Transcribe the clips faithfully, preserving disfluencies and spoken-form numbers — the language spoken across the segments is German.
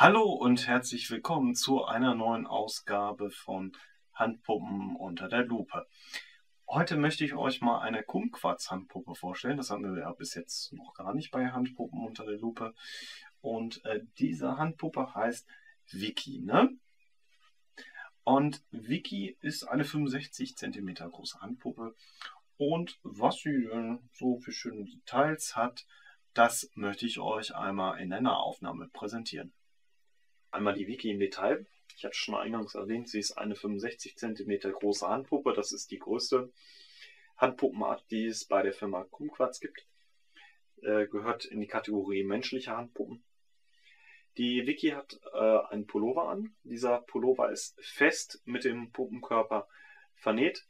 Hallo und herzlich willkommen zu einer neuen Ausgabe von Handpuppen unter der Lupe. Heute möchte ich euch mal eine Kumquats-Handpuppe vorstellen. Das haben wir ja bis jetzt noch gar nicht bei Handpuppen unter der Lupe. Und äh, diese Handpuppe heißt Vicky, ne? Und Vicky ist eine fünfundsechzig Zentimeter große Handpuppe. Und was sie denn so für schöne Details hat, das möchte ich euch einmal in einer Aufnahme präsentieren. Einmal die Vicky im Detail. Ich hatte schon eingangs erwähnt, sie ist eine fünfundsechzig Zentimeter große Handpuppe. Das ist die größte Handpuppenart, die es bei der Firma Kumquats gibt. Äh, gehört in die Kategorie menschliche Handpuppen. Die Vicky hat äh, einen Pullover an. Dieser Pullover ist fest mit dem Puppenkörper vernäht.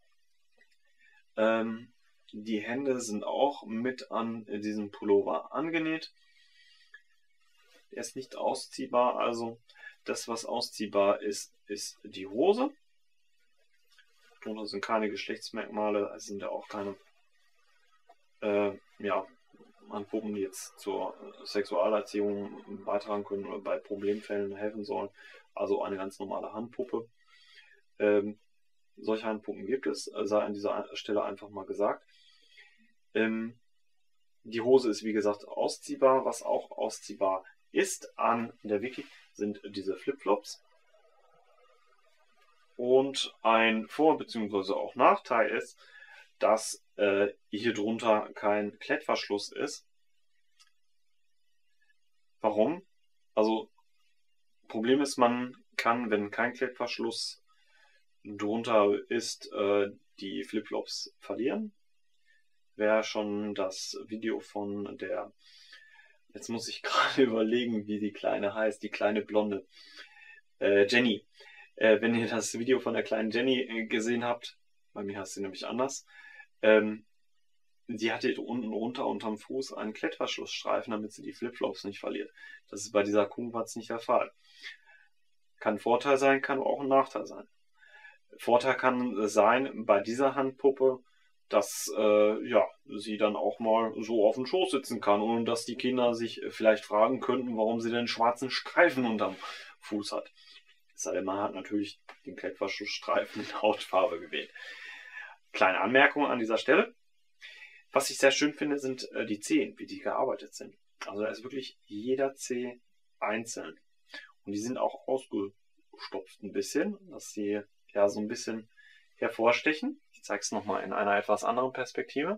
Ähm, die Hände sind auch mit an diesem Pullover angenäht. Er ist nicht ausziehbar, also das, was ausziehbar ist, ist die Hose. Darunter sind keine Geschlechtsmerkmale, es sind ja auch keine äh, ja, Handpuppen, die jetzt zur Sexualerziehung beitragen können oder bei Problemfällen helfen sollen. Also eine ganz normale Handpuppe. Ähm, solche Handpuppen gibt es, sei an dieser Stelle einfach mal gesagt. Ähm, die Hose ist wie gesagt ausziehbar, was auch ausziehbar ist an der Vicky sind diese Flipflops. Und ein Vor- bzw. auch Nachteil ist, dass äh, hier drunter kein Klettverschluss ist. Warum? Also, Problem ist, man kann, wenn kein Klettverschluss drunter ist, äh, die Flipflops verlieren. Wer schon das Video von der Jetzt muss ich gerade überlegen, wie die Kleine heißt, die kleine Blonde. Äh, Jenny. Äh, wenn ihr das Video von der kleinen Jenny gesehen habt, bei mir heißt sie nämlich anders, ähm, sie hatte unten runter unterm Fuß einen Klettverschlussstreifen, damit sie die Flipflops nicht verliert. Das ist bei dieser Kumquats nicht der Fall. Kann ein Vorteil sein, kann auch ein Nachteil sein. Vorteil kann sein bei dieser Handpuppe, dass äh, ja, sie dann auch mal so auf dem Schoß sitzen kann und dass die Kinder sich vielleicht fragen könnten, warum sie den schwarzen Streifen unterm Fuß hat. Es sei denn, man hat natürlich den Klettverschlussstreifen in Hautfarbe gewählt. Kleine Anmerkung an dieser Stelle. Was ich sehr schön finde, sind äh, die Zehen, wie die gearbeitet sind. Also da ist wirklich jeder Zeh einzeln. Und die sind auch ausgestopft ein bisschen, dass sie ja so ein bisschen hervorstechen. Ich zeige es nochmal in einer etwas anderen Perspektive.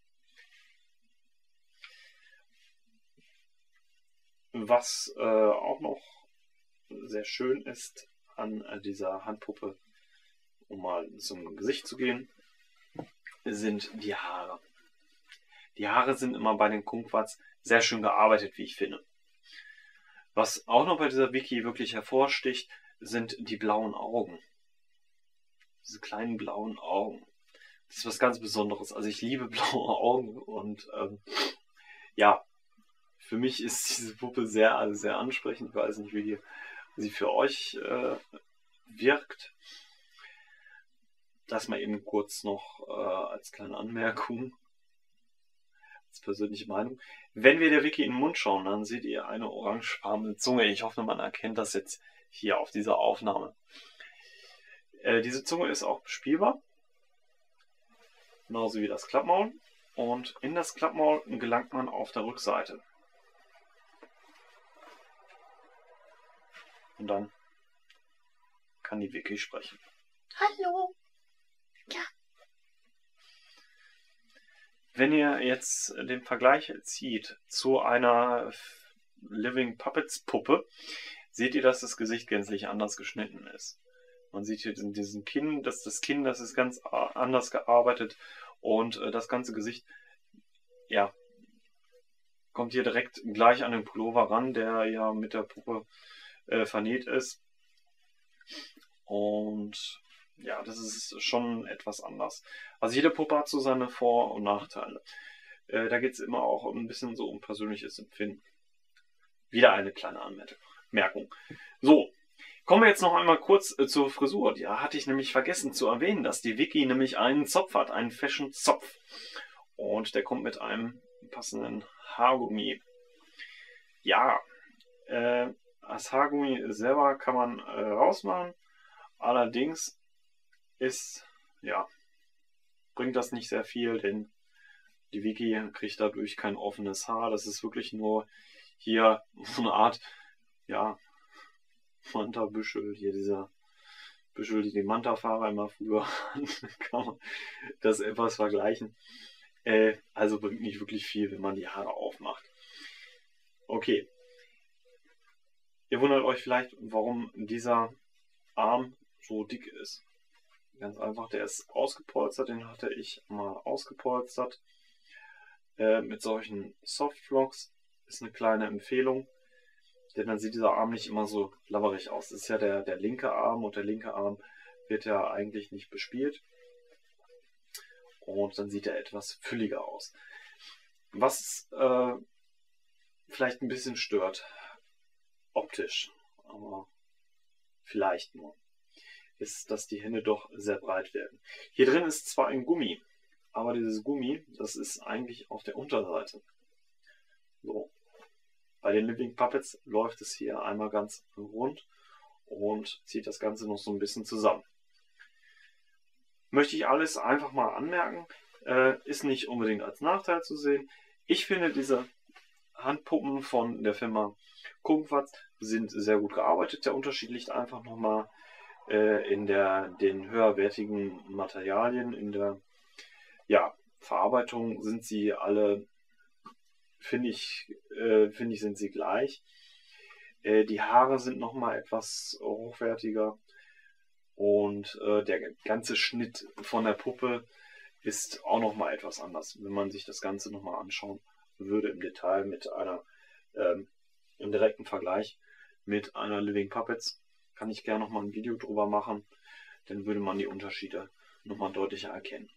Was äh, auch noch sehr schön ist an äh, dieser Handpuppe, um mal zum Gesicht zu gehen, sind die Haare. Die Haare sind immer bei den Kumquats sehr schön gearbeitet, wie ich finde. Was auch noch bei dieser Vicky wirklich hervorsticht, sind die blauen Augen. Diese kleinen blauen Augen. Das ist was ganz Besonderes. Also ich liebe blaue Augen und ähm, ja, für mich ist diese Puppe sehr, also sehr ansprechend. Ich weiß nicht, wie die, sie für euch äh, wirkt. Das mal eben kurz noch äh, als kleine Anmerkung, als persönliche Meinung. Wenn wir der Vicky in den Mund schauen, dann seht ihr eine orangefarbene Zunge. Ich hoffe, man erkennt das jetzt hier auf dieser Aufnahme. Äh, diese Zunge ist auch bespielbar. Genauso wie das Klappmaul. Und in das Klappmaul gelangt man auf der Rückseite. Und dann kann die Vicky sprechen. Hallo. Ja. Wenn ihr jetzt den Vergleich zieht zu einer Living Puppets Puppe, seht ihr, dass das Gesicht gänzlich anders geschnitten ist. Man sieht hier in diesem Kinn, dass das Kinn, das ist ganz anders gearbeitet und äh, das ganze Gesicht, ja, kommt hier direkt gleich an den Pullover ran, der ja mit der Puppe äh, vernäht ist. Und ja, das ist schon etwas anders. Also jede Puppe hat so seine Vor- und Nachteile. Äh, da geht es immer auch ein bisschen so um persönliches Empfinden. Wieder eine kleine Anmerkung. So. Kommen wir jetzt noch einmal kurz äh, zur Frisur. Ja, hatte ich nämlich vergessen zu erwähnen, dass die Vicky nämlich einen Zopf hat, einen Fashion-Zopf. Und der kommt mit einem passenden Haargummi. Ja, äh, das Haargummi selber kann man äh, rausmachen. Allerdings ist, ja, bringt das nicht sehr viel, denn die Vicky kriegt dadurch kein offenes Haar. Das ist wirklich nur hier so eine Art, ja, Manta-Büschel, hier dieser Büschel, die die Manta-Fahrer immer früher hatten, kann man das etwas vergleichen. Äh, also bringt nicht wirklich viel, wenn man die Haare aufmacht. Okay. Ihr wundert euch vielleicht, warum dieser Arm so dick ist. Ganz einfach, der ist ausgepolstert, den hatte ich mal ausgepolstert. Äh, mit solchen Softlocks ist eine kleine Empfehlung. Denn dann sieht dieser Arm nicht immer so labberig aus. Das ist ja der, der linke Arm und der linke Arm wird ja eigentlich nicht bespielt. Und dann sieht er etwas fülliger aus. Was äh, vielleicht ein bisschen stört, optisch, aber vielleicht nur, ist, dass die Hände doch sehr breit werden. Hier drin ist zwar ein Gummi, aber dieses Gummi, das ist eigentlich auf der Unterseite. So. Bei den Living Puppets läuft es hier einmal ganz rund und zieht das Ganze noch so ein bisschen zusammen. Möchte ich alles einfach mal anmerken, äh, ist nicht unbedingt als Nachteil zu sehen. Ich finde, diese Handpuppen von der Firma Kumquats sind sehr gut gearbeitet. Der Unterschied liegt einfach nochmal äh, in der, den höherwertigen Materialien. In der ja, Verarbeitung sind sie alle, finde ich, äh, finde ich, sind sie gleich. Äh, die Haare sind nochmal etwas hochwertiger. Und äh, der ganze Schnitt von der Puppe ist auch nochmal etwas anders, wenn man sich das Ganze nochmal anschauen würde im Detail mit einer, ähm, im direkten Vergleich mit einer Living Puppets. Kann ich gerne nochmal ein Video drüber machen, dann würde man die Unterschiede nochmal deutlicher erkennen.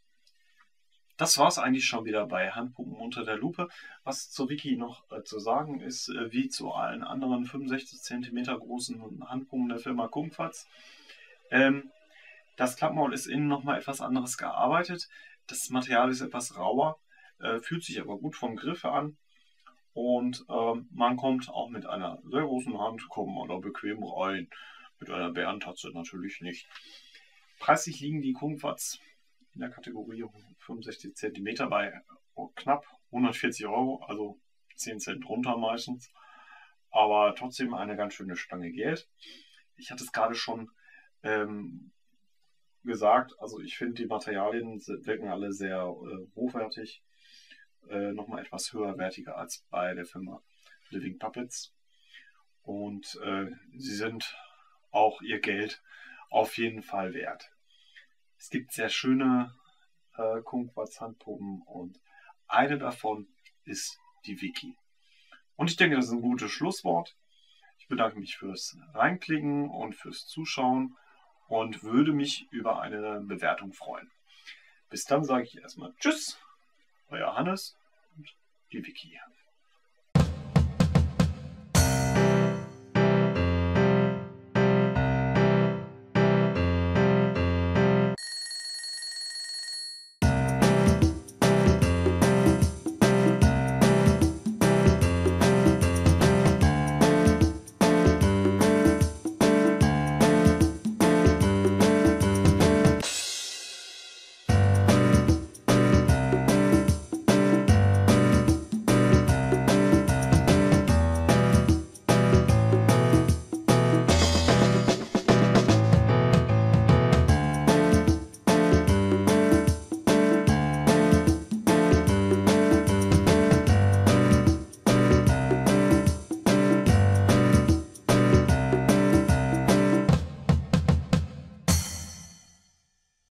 Das war es eigentlich schon wieder bei Handpuppen unter der Lupe. Was zur Vicky noch äh, zu sagen ist, äh, wie zu allen anderen fünfundsechzig Zentimeter großen Handpuppen der Firma Kumquats. Ähm, das Klappmaul ist innen nochmal etwas anderes gearbeitet. Das Material ist etwas rauer, äh, fühlt sich aber gut vom Griff an. Und ähm, man kommt auch mit einer sehr großen Hand, kommt man da bequem rein. Mit einer Bärentatze natürlich nicht. Preislich liegen die Kumquats in der Kategorie fünfundsechzig Zentimeter bei knapp hundertvierzig Euro, also zehn Cent runter meistens. Aber trotzdem eine ganz schöne Stange Geld. Ich hatte es gerade schon ähm, gesagt, also ich finde die Materialien wirken alle sehr äh, hochwertig, äh, nochmal etwas höherwertiger als bei der Firma Living Puppets. Und äh, sie sind auch ihr Geld auf jeden Fall wert. Es gibt sehr schöne äh, Kumquats Handpuppen und eine davon ist die Vicky. Und ich denke, das ist ein gutes Schlusswort. Ich bedanke mich fürs Reinklicken und fürs Zuschauen und würde mich über eine Bewertung freuen. Bis dann sage ich erstmal Tschüss, euer Hannes und die Vicky.